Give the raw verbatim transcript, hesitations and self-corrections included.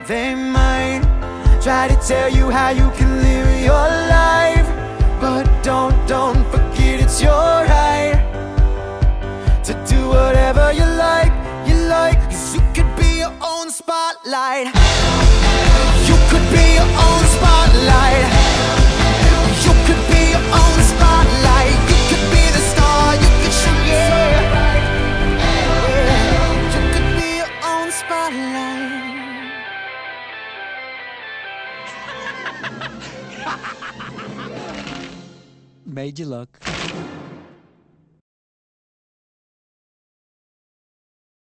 They might try to tell you how you can live your life, but don't, don't forget it's your right to do whatever you like, you like. 'Cause you could be your own spotlight. You could be your own spotlight. You could be your own spotlight. You could be the star, you could shine, yeah. You could be your own spotlight. Made you look.